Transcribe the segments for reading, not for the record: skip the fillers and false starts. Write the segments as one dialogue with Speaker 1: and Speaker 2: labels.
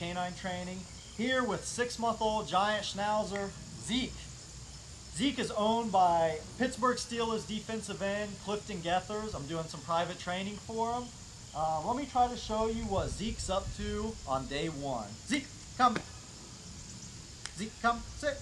Speaker 1: Canine Training, here with 6-month-old giant Schnauzer, Zeke. Zeke is owned by Pittsburgh Steelers defensive end, Clifton Geathers. I'm doing some private training for him. Let me try to show you what Zeke's up to on day one. Zeke, come. Zeke, come, sit.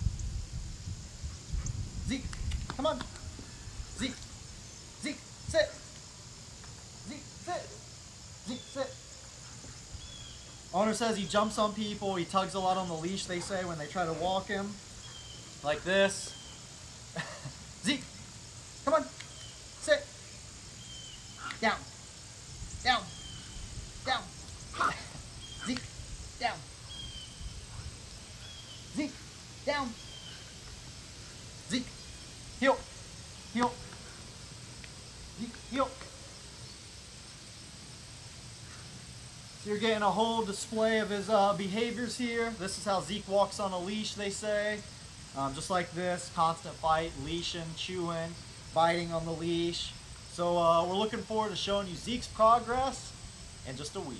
Speaker 1: Zeke, come on. Zeke, Zeke, sit. Zeke, sit. Zeke, sit. Owner says he jumps on people, he tugs a lot on the leash, they say, when they try to walk him. Like this. Zeke, come on. Sit. Down. Down. Down. Zeke, down. Zeke, down. Zeke, heel. Heel. Zeke, heel. So you're getting a whole display of his behaviors here. This is how Zeke walks on a leash, they say. Just like this, constant fight, leashing, chewing, biting on the leash. So we're looking forward to showing you Zeke's progress in just a week.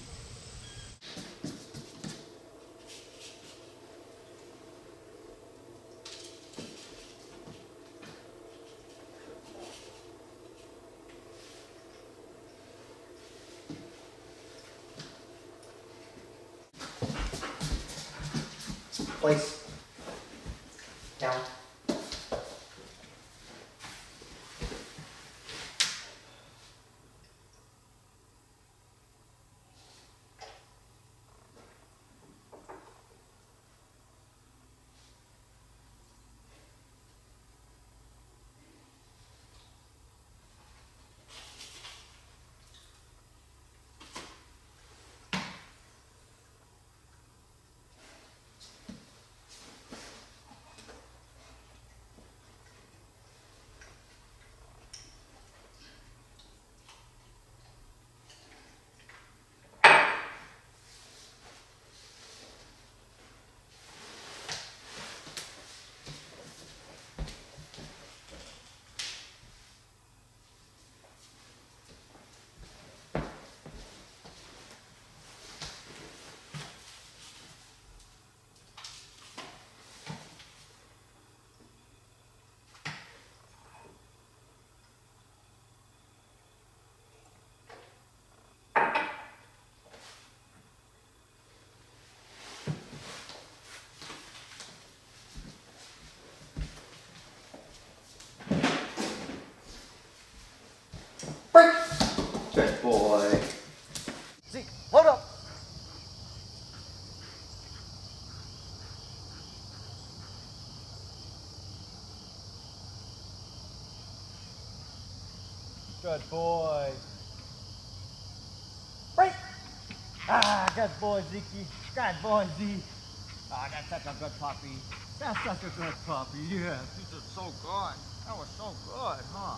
Speaker 1: Place. Down. Break! Good boy. Zeke, load up! Good boy. Break! Ah, good boy, Zeke. Good boy, Zeke. Ah, that's such a good puppy. That's such a good puppy. Yeah, this is so good. That was so good, huh?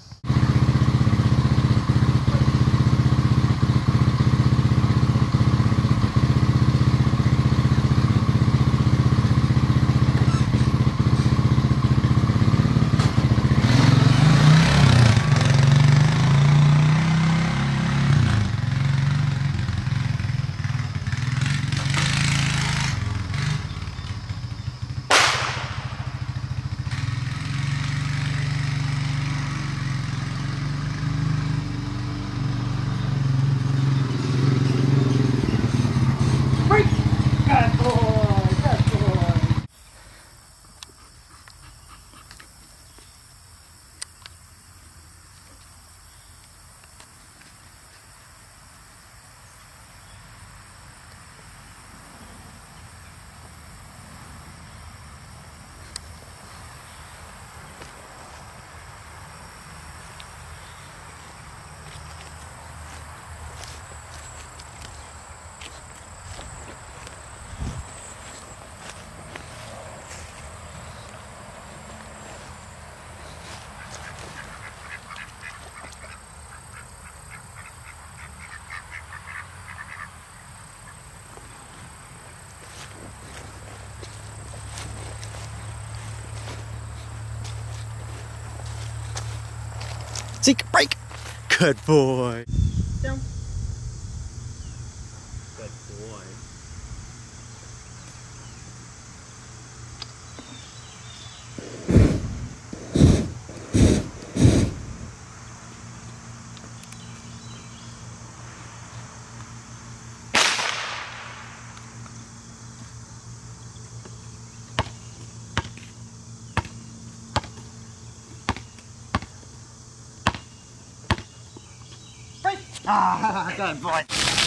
Speaker 1: Zeke, break! Good boy. Down. Good boy. Ah, good boy.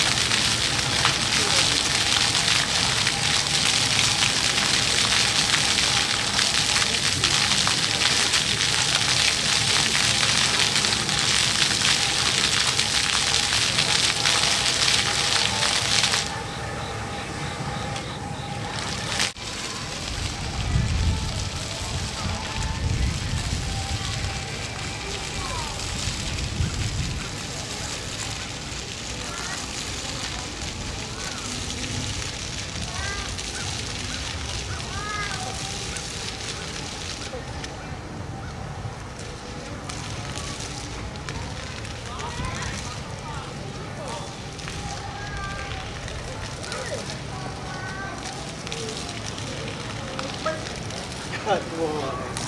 Speaker 1: Good boy.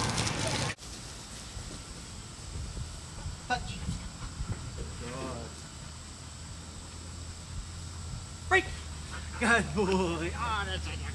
Speaker 1: Touch. Good. Break. Good boy. Oh, that's it.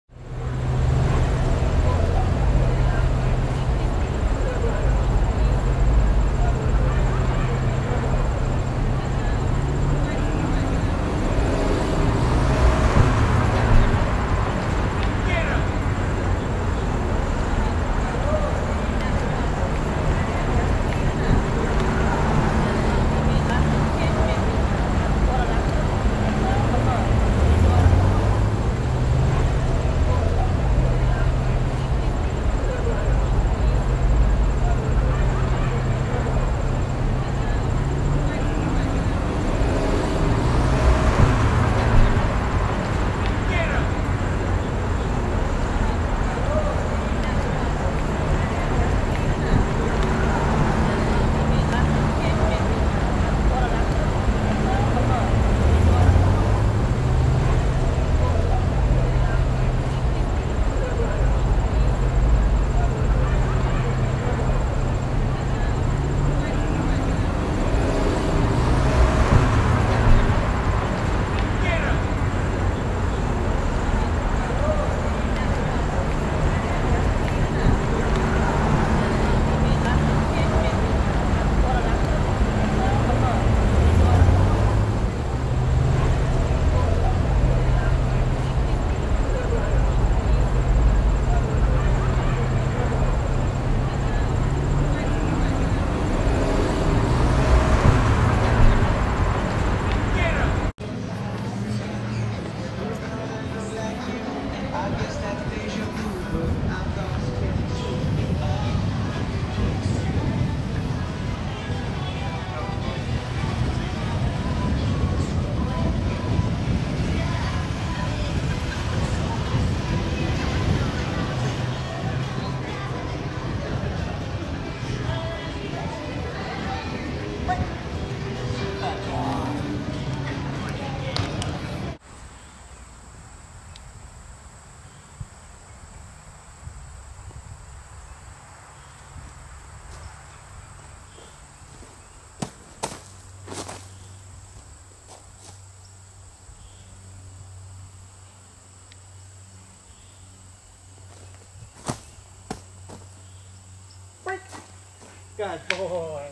Speaker 1: Good boy.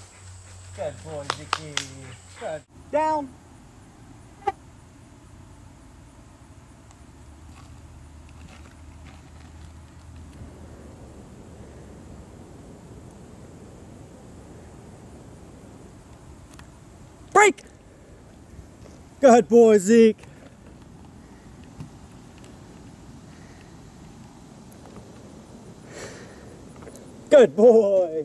Speaker 1: Good boy, Zeke. Good. Down. Break. Good boy, Zeke. Good boy.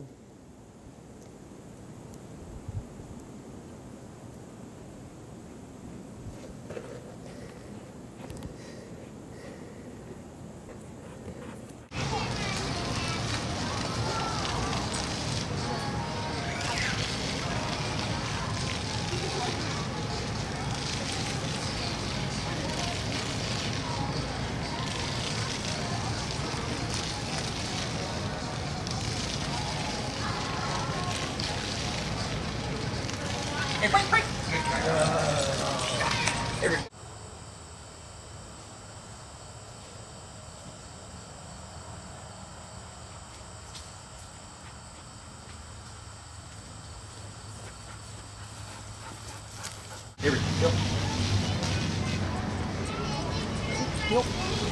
Speaker 1: Hey, break, break. Heel.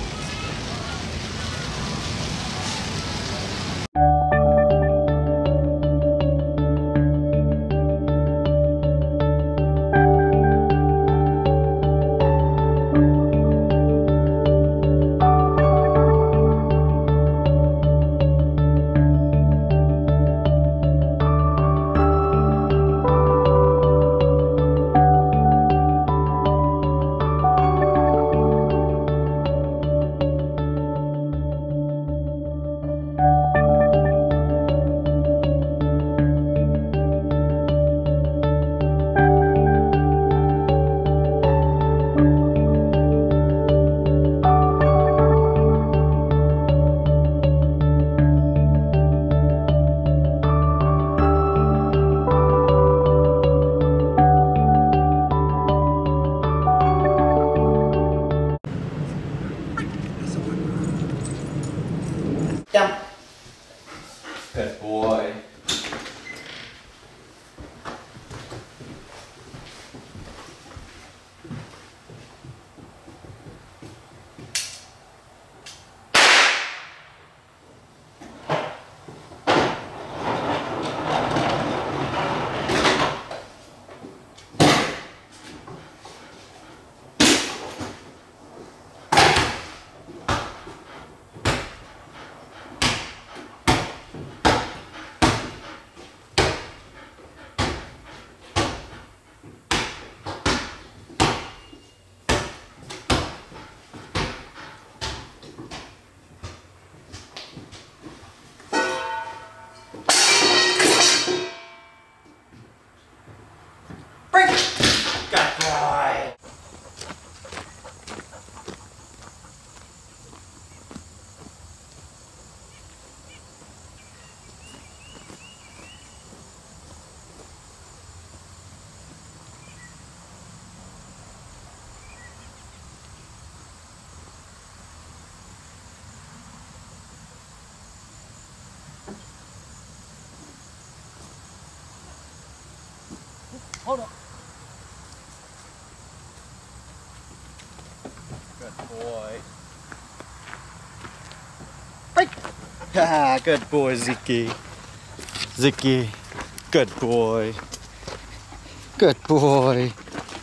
Speaker 1: Down. Good boy. Hold up. Good boy. Break. Ah, good boy, Zeke. Zeke. Good boy. Good boy.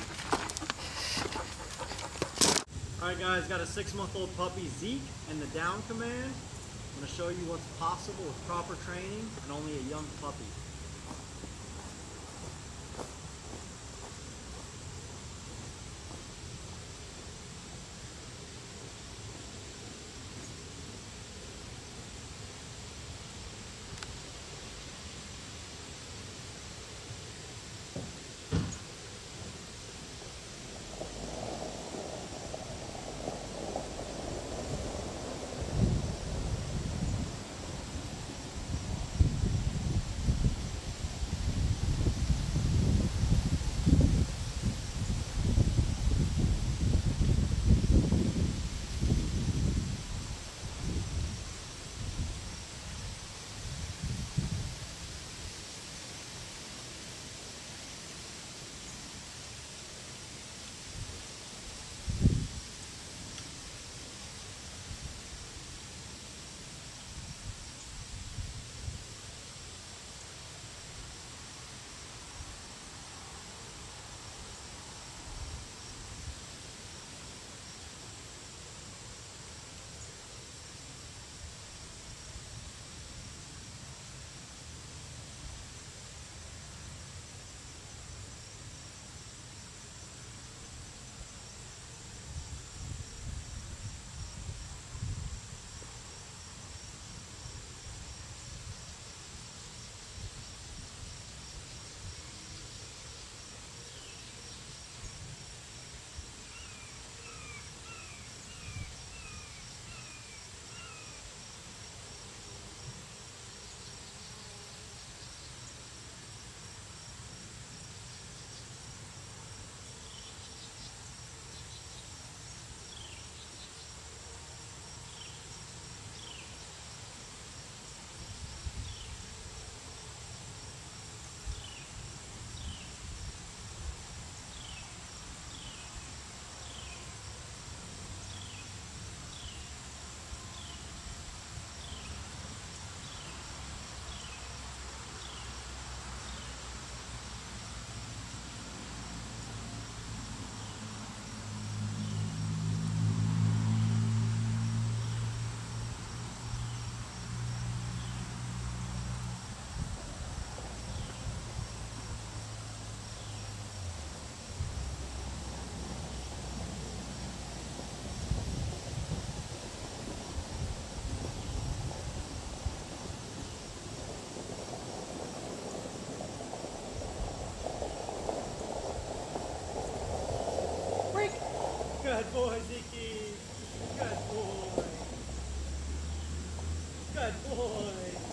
Speaker 1: Alright guys, got a 6-month-old puppy, Zeke, and the down command. I'm going to show you what's possible with proper training and only a young puppy. Good boy.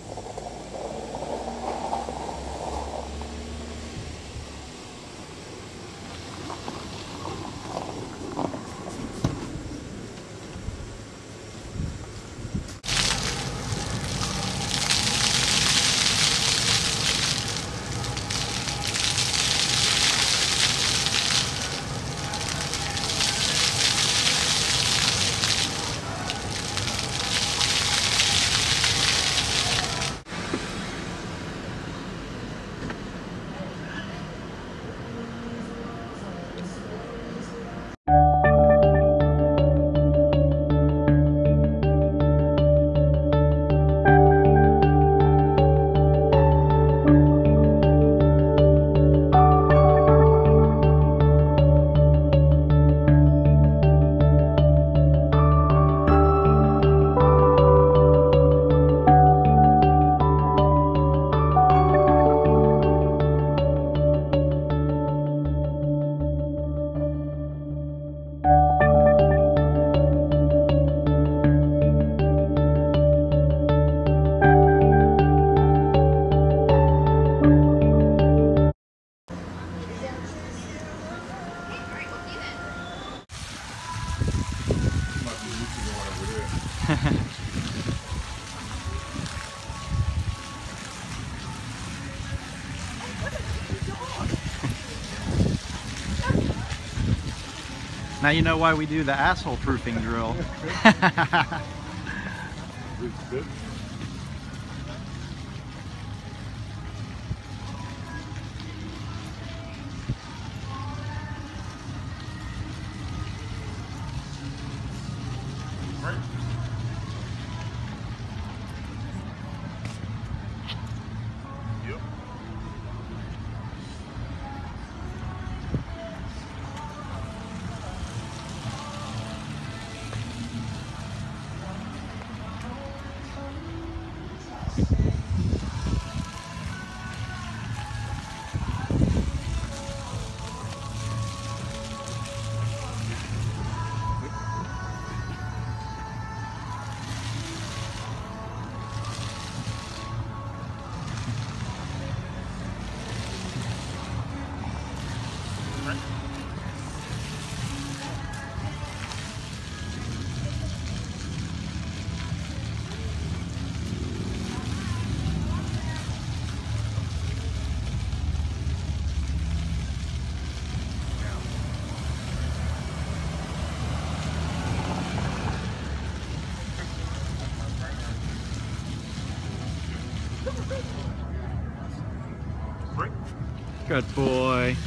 Speaker 2: Now you know why we do the asshole proofing drill. Good boy.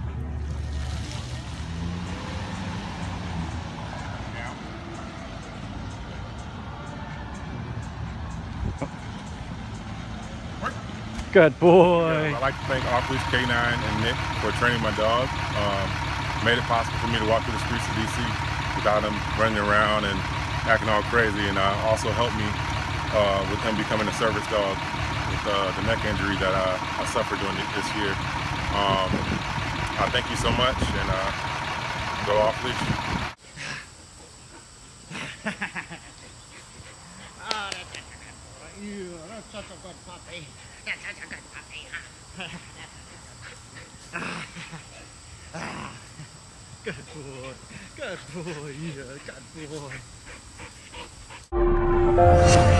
Speaker 2: Good boy.
Speaker 3: Yeah, I'd like to thank off-leash K9 and Nick for training my dog. Made it possible for me to walk through the streets of DC without him running around and acting all crazy, and also helped me with him becoming a service dog with the neck injury that I suffered during this year. I thank you so much, and go off-leash.
Speaker 4: Oh, that's such a good boy. You, that's such a good puppy. That's such a good puppy.
Speaker 2: Good boy. Good boy. Yeah, good boy.